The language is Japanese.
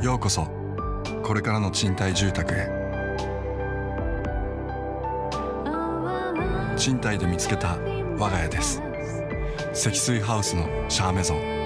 ようこそこれからの賃貸住宅へ。賃貸で見つけた我が家です。積水ハウスのシャーメゾン。